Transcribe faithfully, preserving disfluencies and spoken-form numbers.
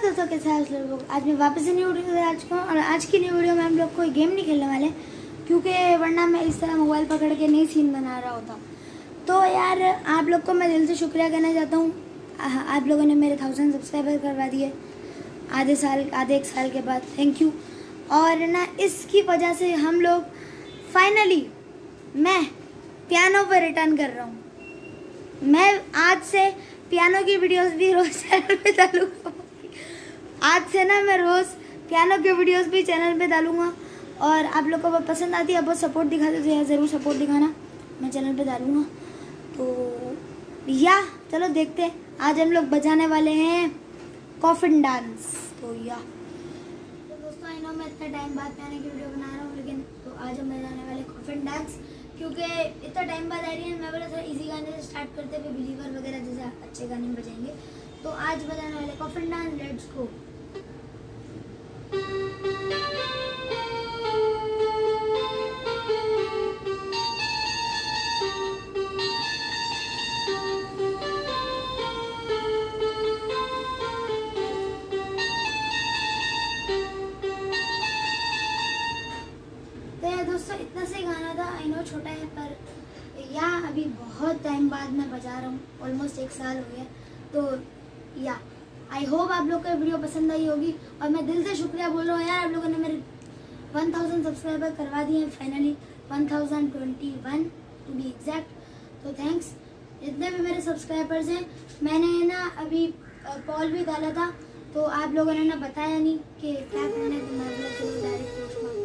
दोस्तों कैसे हैं आप लोग। आज मैं वापस से न्यू वीडियो आ चुका हूँ और आज की न्यू वीडियो में हम लोग कोई गेम नहीं खेलने वाले क्योंकि वरना मैं इस तरह मोबाइल पकड़ के नहीं सीन बना रहा होता। तो यार आप लोग को मैं दिल से शुक्रिया कहना चाहता हूँ, आप लोगों ने मेरे थाउजेंड सब्सक्राइबर करवा दिए आधे साल आधे एक साल के बाद, थैंक यू। और ना इसकी वजह से हम लोग फाइनली मैं पियानो पर रिटर्न कर रहा हूँ। मैं आज से पियानो की वीडियोस भी रोज चैनल पे डालूंगा। आज से ना मैं रोज पियानो की वीडियोस भी चैनल पे डालूंगा और आप लोग को वो पसंद आती है, बहुत सपोर्ट दिखाते तो यार ज़रूर सपोर्ट दिखाना, मैं चैनल पे डालूंगा। तो या चलो देखते हैं, आज हम लोग बजाने वाले हैं कॉफिन डांस। तो या तो दोस्तों आई नो मैं इतना टाइम बाद पियानो की वीडियो बना रहा हूँ, लेकिन तो आज हम बजाने वाले कॉफिन डांस क्योंकि इतना टाइम बाद आ रही है। मैं बोला थोड़ा इजी गाने से स्टार्ट करते हुए बिलीवर वगैरह जैसे अच्छे गाने बजाएंगे। तो आज बजाने वाले कॉफिन डांस, लेट्स गो। दोस्तों इतना से गाना था, आई नो छोटा है पर या अभी बहुत टाइम बाद मैं बजा रहा हूँ, ऑलमोस्ट एक साल हो गया। तो या आई होप आप लोग को वीडियो पसंद आई होगी और मैं दिल से शुक्रिया बोल रहा हूँ यार, आप लोगों ने मेरे वन थाउजेंड सब्सक्राइबर करवा दिए हैं finally, one thousand twenty one to be exact. तो थैंक्स जितने भी मेरे सब्सक्राइबर्स हैं। मैंने ना अभी पॉल भी डाला था तो आप लोगों ने ना बताया नहीं कि क्या करना है, तो मैं डायरेक्ट पोस्ट